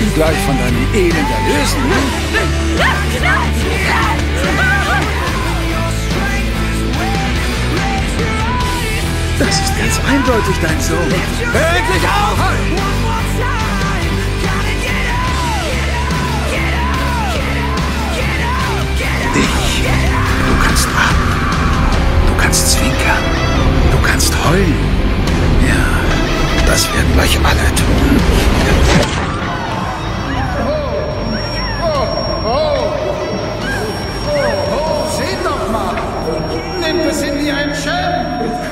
gleich von deinem Elend erlösen. Das ist ganz eindeutig dein Sohn. Hör endlich auf! Du kannst warten. Du kannst zwinkern. Du kannst heulen. Ja, das werden gleich alle tun. Seht doch mal! Nimmt es ihn wie ein Schelm!